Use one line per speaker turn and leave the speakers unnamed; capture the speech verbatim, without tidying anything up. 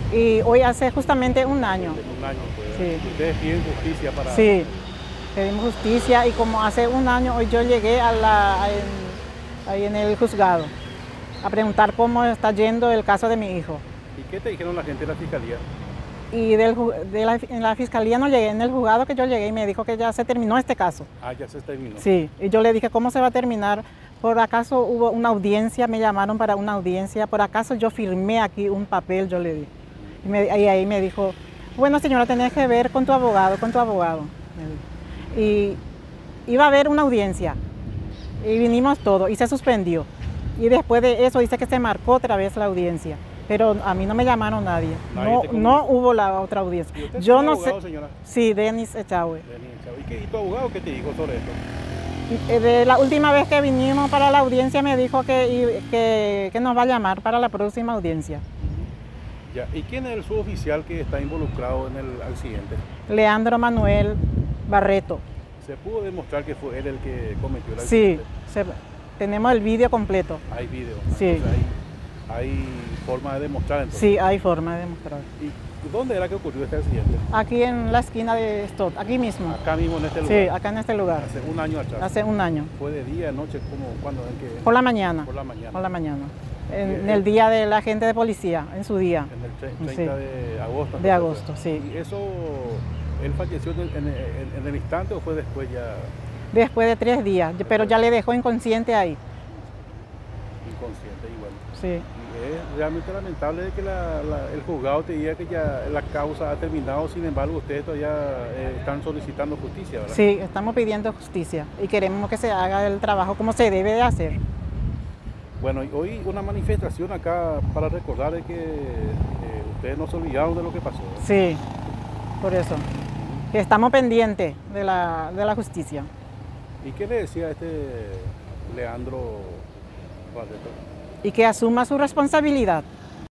Y hoy hace justamente un año.
Un año, pues.
Sí.
Ustedes piden justicia para...
Sí, pedimos justicia y como hace un año hoy yo llegué a la, a en, ahí en el juzgado a preguntar cómo está yendo el caso de mi hijo.
¿Y qué te dijeron la gente de la fiscalía?
Y del, de la, en la fiscalía no llegué, en el juzgado que yo llegué y me dijo que ya se terminó este caso.
Ah, ya se terminó.
Sí, y yo le dije, ¿cómo se va a terminar? ¿Por acaso hubo una audiencia? Me llamaron para una audiencia. ¿Por acaso yo firmé aquí un papel? Yo le dije. Y, me, y ahí me dijo, bueno señora, tenés que ver con tu abogado, con tu abogado. Y iba a haber una audiencia. Y vinimos todos y se suspendió. Y después de eso dice que se marcó otra vez la audiencia. Pero a mí no me llamaron nadie. No, no hubo la otra audiencia.
¿Y usted
yo
es
no
abogado,
sé.
señora?
Sí, Denis Echagüe.
Denis Echagüe. ¿Y, qué, ¿Y tu abogado qué te dijo sobre esto?
De la última vez que vinimos para la audiencia me dijo que, que, que nos va a llamar para la próxima audiencia.
Ya. ¿Y quién es el suboficial que está involucrado en el accidente?
Leandro Manuel Barreto.
¿Se pudo demostrar que fue él el que cometió el
Sí,
accidente?
se, tenemos el vídeo completo.
Hay vídeo.
Sí.
Entonces hay, hay forma de demostrar entonces.
Sí, hay forma de demostrar.
¿Y dónde era que ocurrió este accidente?
Aquí en la esquina de Stott, aquí mismo.
Acá mismo en este lugar.
Sí, acá en este lugar.
Hace un año atrás.
Hace un año.
¿Fue de día, noche? ¿Cómo? ¿Cuándo? ¿En qué?
Por la mañana.
Por la mañana.
Por la mañana. En, en el día del agente de policía, en su día.
En el treinta
Sí.
de agosto.
De agosto, sí.
¿Y eso, él falleció en el, en, el, en el instante o fue después ya?
Después de tres días, pero ya le dejó inconsciente ahí.
Inconsciente igual.
Sí.
Y es realmente lamentable que la, la, el juzgado te diga que ya la causa ha terminado, sin embargo ustedes todavía eh, están solicitando justicia, ¿verdad?
Sí, estamos pidiendo justicia y queremos que se haga el trabajo como se debe de hacer.
Bueno, y hoy una manifestación acá para recordar de que eh, ustedes no se olvidaron de lo que pasó.
Sí, por eso. Que estamos pendientes de la, de la justicia.
¿Y qué le decía a este Leandro Barreto?
Y que asuma su responsabilidad.